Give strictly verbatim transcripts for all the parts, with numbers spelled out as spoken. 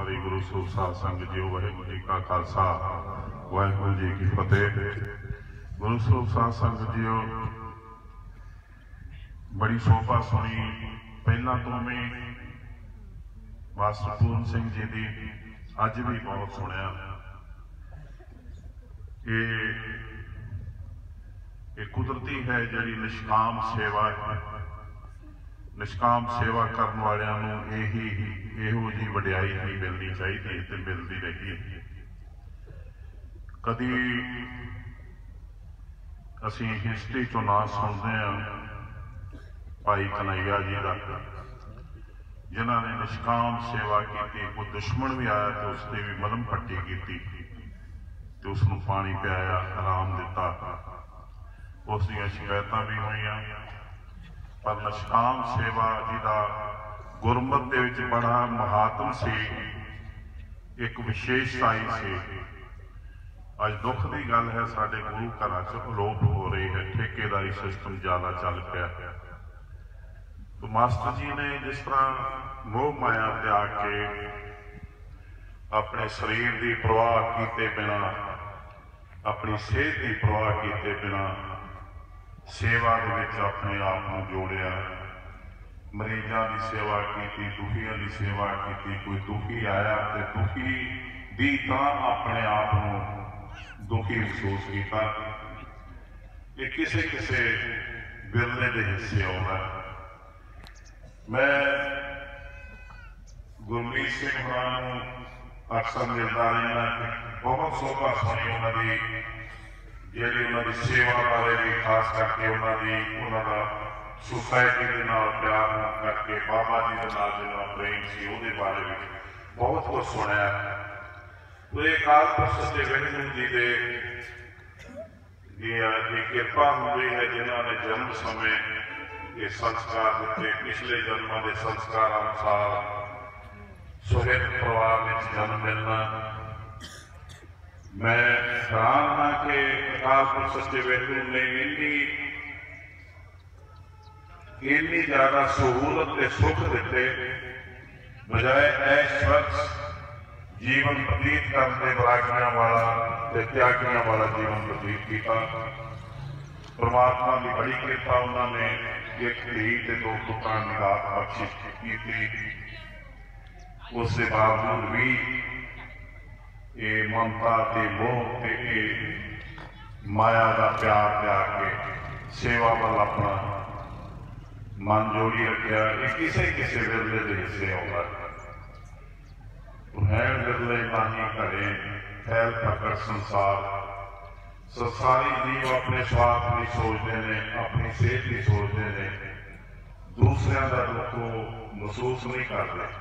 वाली गुरु सूख साध संगत जी, वाहिगुरू जी का खालसा वाहिगुरू जी की फतेह। गुरु सूख साध संगत जी, बड़ी शोभा सुनी पहला तो मैं मास्टर पूर्ण सिंह जी की अज भी बहुत सुनिया। ये एक कुदरती है जी निष्काम सेवा है। निष्काम सेवा करने वालों यही इहो जी वडियाई ही मिलनी चाहिए तो मिलती रही। कदी असी हिस्ट्री चो ना सुनते हैं भाई कन्हैया जी का, जिन्होंने निष्काम सेवा की। कोई दुश्मन भी आया तो उसकी भी मलम पट्टी की तो उसनों पानी पियाया, आराम दिता, उस दी शिकायत भी हुई। पर निष्काम सेवा जिहदा गुरमत दे विच बड़ा महात्म से एक विशेषता ही से। अज दुख की गल है, साडे गुरु घरां च अलोप हो रही है। ठेकेदारी सिस्टम ज़्यादा चल पिया। तो मास्टर जी ने जिस तरह मोह माया त्याग के अपने शरीर की परवाह किए बिना, अपनी सेहत की परवाह किए बिना सेवा दे विच अपने आप को जोड़िया। मरीजों की सेवा की, दुखियों की सेवा की। कोई दुखी आया तो दुखी दी तरह अपने आप को दुखी महसूस किया। ये किसी किसी बिरले के हिस्से आउंदा। मैं गुरमीत सिंह होरां नूं अक्सर मिलता रहना। बहुत शोभा सुनी उन्होंने जी उन्होंने सेवा बारे भी, खास करके उन्होंने उन्होंने सोसाइटी के नाल प्यार करके बाबा जी के नाल जिन्ना प्रेम से वो बारे भी बहुत कुछ सुनिया। तो ये काल पुरख सच्चे वाहिगुरू जी की कृपा हुई है, जिन्होंने जन्म समय ये संस्कार दिते। पिछले जन्मों के संस्कार अनुसार सुहिर्द परिवार में जन्म मिलना। मैं हैरान हाँ कि अकाल पुरख सच्चे वाहिगुरू ने इन्नी इन्नी ज्यादा सहूलत के सुख दिते, बजाय ऐश्वर्य जीवन व्यतीत करने वैरागियां वाला त्यागियां वाला जीवन व्यतीत किया। परमात्मा की बड़ी कृपा, उन्होंने एक धी ते दो पुत्रां की दात बख्शिश की। उसके बावजूद भी ये ममता ते मोह ते माया का प्यार त्याग के सेवा वाल अपना मन जोड़ी रखा। ये किसी किसी विरले के हिस्से आउंदा है। विरले ताही घड़े फैल प्रकट संसार। संसारी जीव अपने स्वार्थ नहीं सोचते हैं, अपनी सेहत नहीं सोचते हैं, दूसरों का दुख महसूस नहीं करते।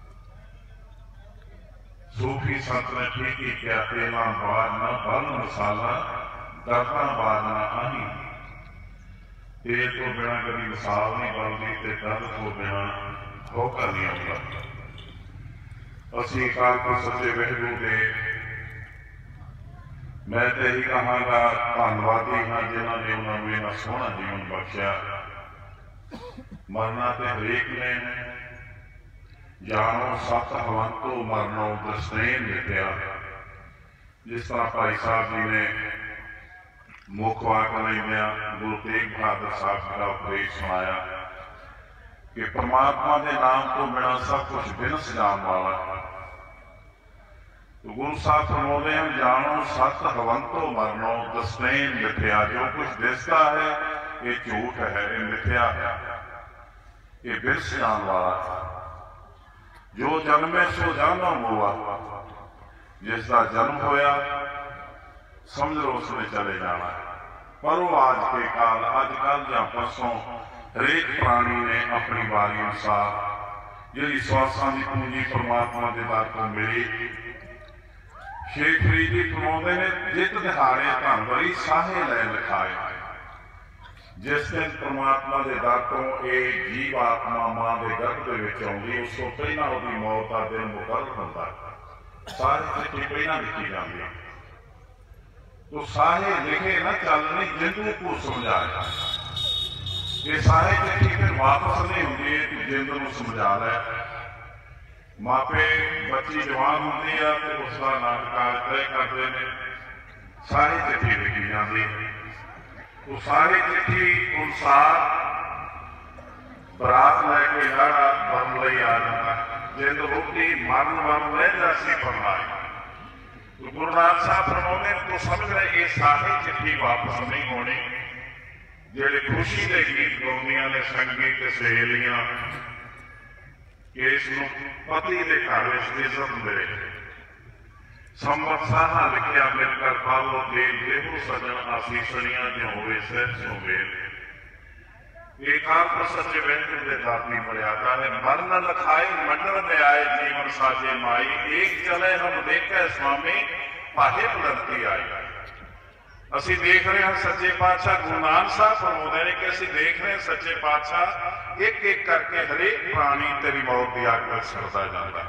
सूफी संत ने ठीक ही क्या, तेला बाजना बल मसाला, दर्दा बाजना आही। तेल तो बिना कभी मिसाल नहीं बनती, ते दर्द तो बिना होकर नहीं आता। असी अकाल पुरख सच्चे वाहिगुरू दे मैं तो यही कहांगा धन्नवादी हाँ, जिन्होंने उन्होंने इन्ना सोहना जीवन बख्शिया। मरना तो हरेक ने, जानो सत हवंतो मरनो दसनेन लिखिया। जिस तरह भाई साहब जी ने मुख वाक लेंदिया गुरु तेग बहादुर साहब जी का उपदेश सुनाया कि परमात्मा के नाम तो बिना सब कुछ बिनस जान वाला। तो गुरु साहब फरमाते हैं, जानो सत हवंतो मरनो दसनेन लिखिया। जो कुछ दिसता है ये झूठ है, ये मिथ्या है, ये बिरस जान वाला। जो जन्मे सो जानो हुआ, जिसका जन्म होया समझ लो उसने चले जाना है। पर वो आज के काल अजकल या परसों हरेक प्राणी ने अपनी वारी अनुसार जी स्वासां की पूंजी परमात्मा के दर को मिली। शेख फरीद जी फरमाते ने, जित दिहाड़े धन वरी साहे लै लिखाए। जिस दिन परमात्मा के दर तो एक जीव आत्मा मां के गर्भ के आउंदी, उस तो पहला उसकी मौत का दिन मुकर्रर होता है। सारी चिट्ठी पहला लिखी जाती है। तो साहे लिखे ना चलने जिंदू को समझाया। ये सारे चिट्ठी फिर वापस नहीं होंगे, जिंद को समझा लै। मापे बच्ची जवान होती है तो उसका नाटक तय करते हैं, सारी चिट्ठी लिखी जाती है। तो सारी चिट्ठी अनुसार बरात लैके लाड़ा बन लई आ जाता है। जिद रोटी मरन वन ले जासी फरमाई। तो गुरु नानक साहब फरमाते तो समझ रहे ये सारी चिट्ठी वापस नहीं होनी। जेड़े खुशी के गीत गाउंदियां ने संगी ते सहेलियां इस पति के घर इज्जत मिले। संबत साहा लिखिया मिलकर पालो देव देहु सजन आसीसनिया जो होवे सहज सुमेल। एकांत सच्चे वेंकट दे दाती मर्यादा है। मरण लखाई मंडल में आए जीवन साजे माई। एक चले हम देखे स्वामी पाहे बुलंदी आई। असी देख रहे हैं सच्चे पातशाह गुरु नानक साहब फरमाते हैं कि असी देख रहे हैं सच्चे पातशाह एक एक करके हरेक प्राणी तेरी मौत की आग में सड़ता जाता।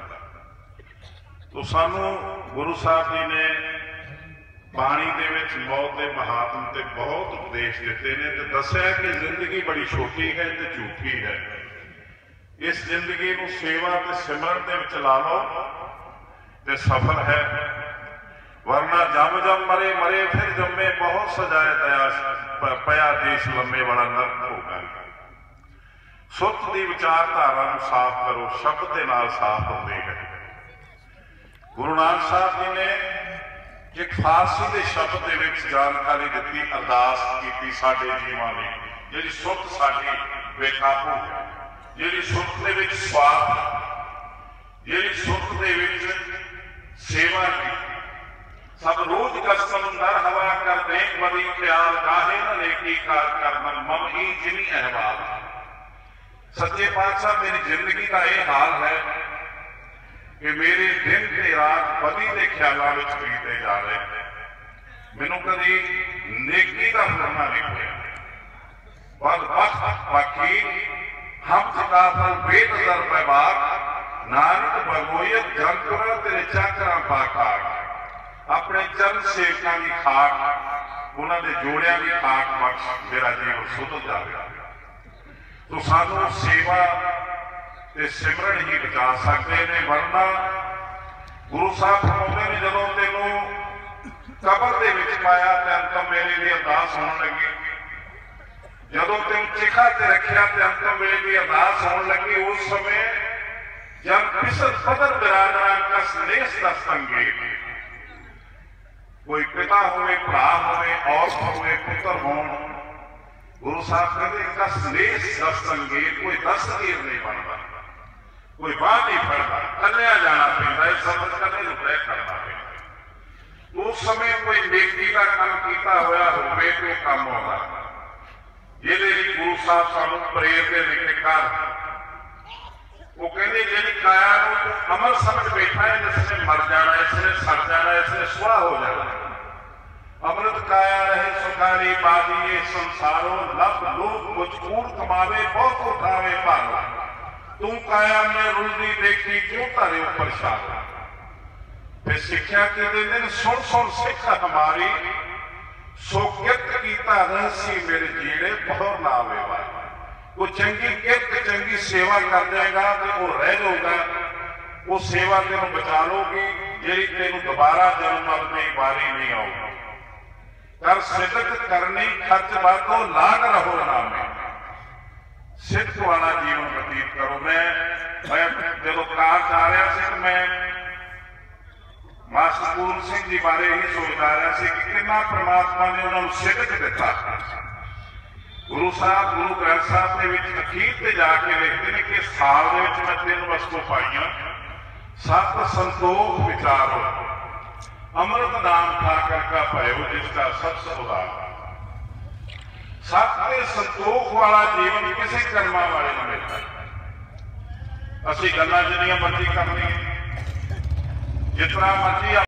तो सानू गुरु साहब जी ने बाणी दे विच मौत के महात्म ते बहुत उपदेश दिते ने ते दस्सिया कि जिंदगी बड़ी छोटी है ते झूठी है। इस जिंदगी नूं सेवा ते सिमरन दे विच ला लो ते सफल है, वरना जम जम मरे मरे फिर जम्मे बहुत सजाए दया पया देश लम्मे वाला नरक होगा। सुत की विचारधारा साफ करो, शब्द के नाल साफ होती है। गुरु नानक साहब जी ने एक फारसी के शब्द के जानकारी दी, अरदास की साडे जीवां लई। जिहड़ी सुत साडी बेकाबू है, जिहड़ी सुत दे विच स्वार्थ, जिहड़ी सुत दे विच सेवा की सब रोज कसम दर हवा कर देख बदी ख्याल काहे न लेकी कार करना मम ही जिनी अहवाल। सच्चे पातशाह मेरी जिंदगी का यह हाल है कि मेरे दिन ते रात बदी के ख्यालों में बीते जा रहे हैं। मैनू कभी नेकी का फरना नहीं होया। पर वक्त बाकी हम चकाफल बेनजर पैबाक नानक भगोयत जंतुरा तेरे चाकरा पाका। अपने चरण सेवकों की खाक उन्होंने जोड़िया की खाक बख्श मेरा जीवन सुध जाए। तो सानू सेवा ते सिमरन ही बचा सकते हैं, वरना गुरु साहब फरमाते ने जदों तेनू कबर दे विच पाया ते अंतम वेले दी अरदास होने लगी। जदों तेनू चिखा ते रखिया ते अंतम वेले दी अरदास होने लगी। उस समय जब पिसर पदर बिरादरा का स्नेह का संगीत, कोई पिता होवे भरा होवे औरत होवे पुत्र हो, गुरु साहब कहते इनका स्नेह का संगीत कोई दस्तगीर नहीं बनता, कोई बात नहीं फड़ता, कन्या जाना पैदा है, सफर करने को तय करना पैदा। उस समय कोई नेकी का काम किया होया होवे तो काम होगा। ये गुरु साहब सानू प्रेरते लिखे कर वो कहते जी काया अमर समझ बैठा है जिसने मर जाना, इसने सड़ जाना, इसने सुहा हो जाना। अमृत काया रहे सुखारी बाजी ये संसारों लब लोग कुछ कूड़ कमावे बहुत उठावे पालो। तू काया में रुलदी देखी क्यों तारे ऊपर शाला। फिर शिक्षा के दिन सुन सुन सिख हमारी सो कित कीता रहसी मेरे जीड़े बहुत लावे वाले। वो चंगी कित चंगी सेवा कर देगा तो वो रह जाऊगा। वो सेवा तेन बचा लोगी जी तेन दोबारा जन्म अपनी बारी नहीं आऊगी। कर सिदक करनी खर्च बातो लाग रहो नामे। सिद्ध वाला जीवन व्यतीत करो। मैं मैं जो कार जा रहा से मैं मास्टर पूर्ण सिंह जी बारे ही सोचता रहा से कि कितना परमात्मा ने उन्होंने सिदक दिता। गुरु साहब गुरु ग्रंथ साहब के अखीर से जाके लिखते हैं कि साल मैं तीन वस्तु पाइया। सत संतोख विचारो अमृत नाम ठाकर का भयो जिसका सब सुधार। सत्य संतोख वाला जीवन किसी कर्मा वाले में मिलता है। असी गल्लां जिन्नियां मर्जी कर लईए, जितना मर्जी